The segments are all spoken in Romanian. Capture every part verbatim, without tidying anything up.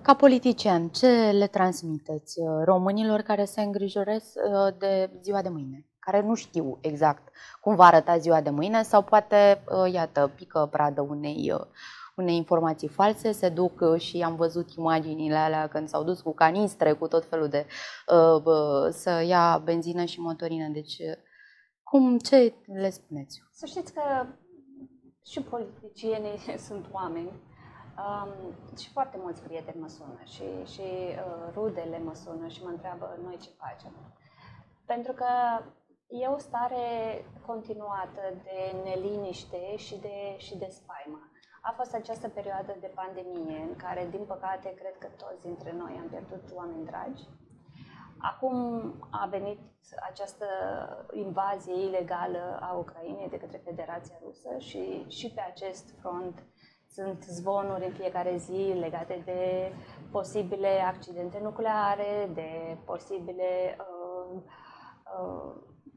Ca politician, ce le transmiteți românilor care se îngrijoresc de ziua de mâine, care nu știu exact cum va arăta ziua de mâine sau poate, iată, pică pradă unei, unei informații false, se duc și am văzut imaginile alea când s-au dus cu canistre, cu tot felul de să ia benzină și motorină. Deci, cum, ce le spuneți? Să știți că și politicienii sunt oameni. Um, și foarte mulți prieteni mă sună și, și uh, rudele mă sună și mă întreabă noi ce facem. Pentru că e o stare continuată de neliniște și de, și de spaimă. A fost această perioadă de pandemie în care, din păcate, cred că toți dintre noi am pierdut oameni dragi. Acum a venit această invazie ilegală a Ucrainei de către Federația Rusă și, și pe acest front sunt zvonuri în fiecare zi legate de posibile accidente nucleare, de posibile uh, uh,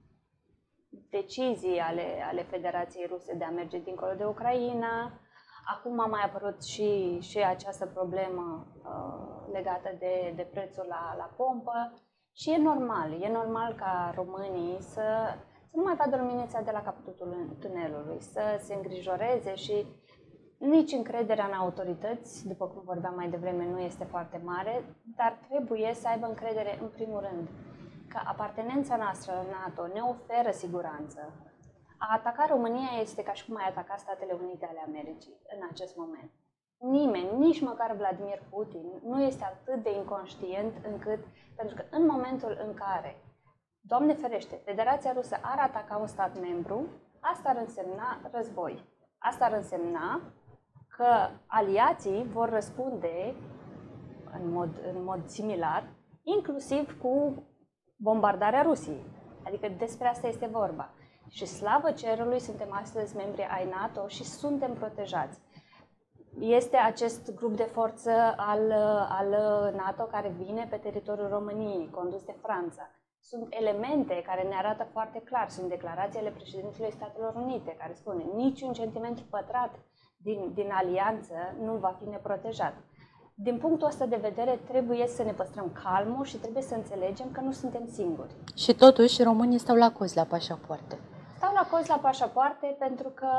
decizii ale, ale Federației Ruse de a merge dincolo de Ucraina. Acum a mai apărut și, și această problemă uh, legată de, de prețul la, la pompă și e normal, e normal ca românii să, să nu mai vadă luminița de la capătul tunelului, să se îngrijoreze și nici încrederea în autorități, după cum vorbeam mai devreme, nu este foarte mare, dar trebuie să aibă încredere în primul rând că apartenența noastră la NATO ne oferă siguranță. A ataca România este ca și cum ai ataca Statele Unite ale Americii în acest moment. Nimeni, nici măcar Vladimir Putin, nu este atât de inconștient încât, pentru că în momentul în care, Doamne ferește, Federația Rusă ar ataca un stat membru, asta ar însemna război. Asta ar însemna că aliații vor răspunde în mod, în mod similar, inclusiv cu bombardarea Rusiei. Adică despre asta este vorba. Și slavă cerului, suntem astăzi membri ai NATO și suntem protejați. Este acest grup de forță al, al NATO care vine pe teritoriul României, condus de Franța. Sunt elemente care ne arată foarte clar, sunt declarații ale președintelui Statelor Unite, care spune niciun centimetru pătrat din, din alianță nu va fi neprotejat. Din punctul ăsta de vedere, trebuie să ne păstrăm calmul și trebuie să înțelegem că nu suntem singuri. Și totuși, românii stau la cozi la pașapoarte. Stau la cozi la pașapoarte pentru că,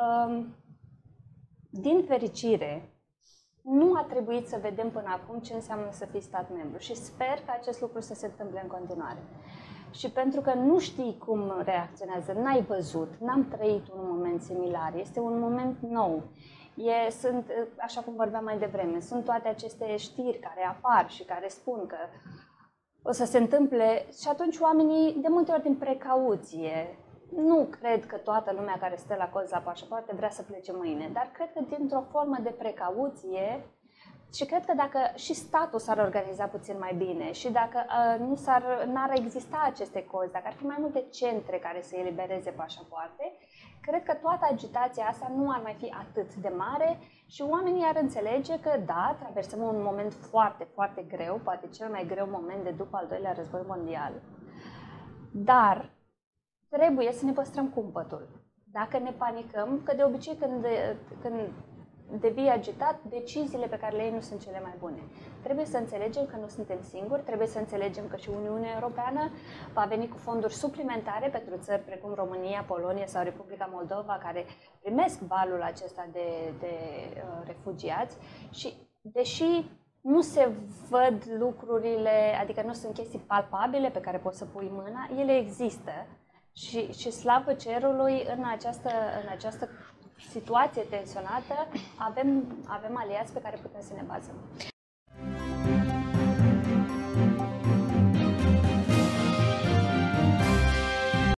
din fericire, nu a trebuit să vedem până acum ce înseamnă să fii stat membru și sper că acest lucru să se întâmple în continuare. Și pentru că nu știi cum reacționează, n-ai văzut, n-am trăit un moment similar, este un moment nou. E, sunt, așa cum vorbeam mai devreme, sunt toate aceste știri care apar și care spun că o să se întâmple și atunci oamenii, de multe ori din precauție, nu cred că toată lumea care stă la cozi la pașapoarte vrea să plece mâine, dar cred că dintr-o formă de precauție și cred că dacă și statul s-ar organiza puțin mai bine și dacă uh, nu s-ar, n-ar exista aceste cozi, dacă ar fi mai multe centre care să elibereze pașapoarte, cred că toată agitația asta nu ar mai fi atât de mare și oamenii ar înțelege că da, traversăm un moment foarte, foarte greu, poate cel mai greu moment de după al doilea război mondial, dar trebuie să ne păstrăm cumpătul. Dacă ne panicăm, că de obicei când, când devii agitat, deciziile pe care le iei nu sunt cele mai bune. Trebuie să înțelegem că nu suntem singuri, trebuie să înțelegem că și Uniunea Europeană va veni cu fonduri suplimentare pentru țări precum România, Polonia sau Republica Moldova, care primesc valul acesta de, de uh, refugiați și deși nu se văd lucrurile, adică nu sunt chestii palpabile pe care poți să pui mâna, ele există. Și, și slavă cerului, în această, în această situație tensionată, avem, avem aliați pe care putem să ne bazăm.